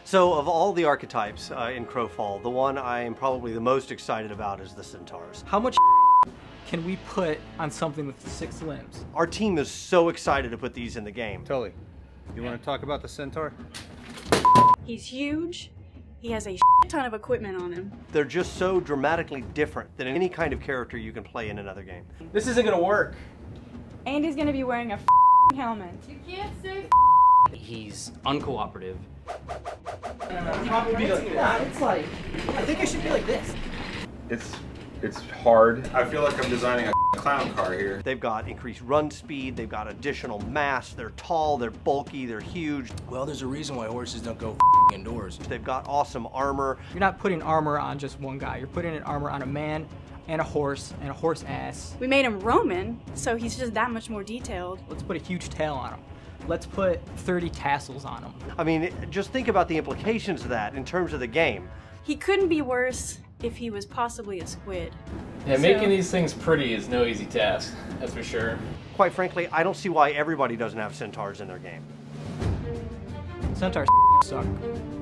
So of all the archetypes in Crowfall, the one I am probably the most excited about is the Centaurs. How much can we put on something with 6 limbs? Our team is so excited to put these in the game. Tully, you want to talk about the Centaur? He's huge. He has a ton of equipment on him. They're just so dramatically different than any kind of character you can play in another game. This isn't gonna work. And he's gonna be wearing a helmet. You can't say He's uncooperative. Probably be like that. It's like, I think it should be like this. It's hard. I feel like I'm designing a clown car here. They've got increased run speed, they've got additional mass, they're tall, they're bulky, they're huge. Well, there's a reason why horses don't go indoors. They've got awesome armor. You're not putting armor on just one guy. You're putting an armor on a man and a horse ass. We made him Roman, so he's just that much more detailed. Let's put a huge tail on him. Let's put 30 tassels on him. I mean, just think about the implications of that in terms of the game. He couldn't be worse if he was possibly a squid. Yeah, making these things pretty is no easy task, that's for sure. Quite frankly, I don't see why everybody doesn't have Centaurs in their game. Centaurs suck.